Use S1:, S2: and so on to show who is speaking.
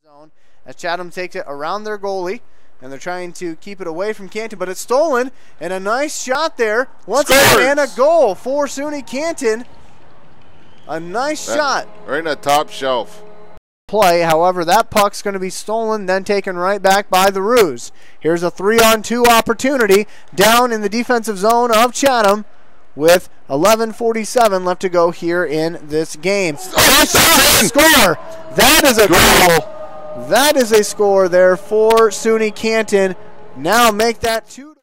S1: zone as Chatham takes it around their goalie, and they're trying to keep it away from Canton, but it's stolen, and a nice shot there. Once again, and a goal for SUNY Canton. A nice shot.
S2: Right in the top shelf.
S1: Play, however, that puck's going to be stolen, then taken right back by the Roos. Here's a 3-on-2 opportunity down in the defensive zone of Chatham with 11:47 left to go here in this game. Score! That is a goal. That is a score there for SUNY Canton. Now make that 2.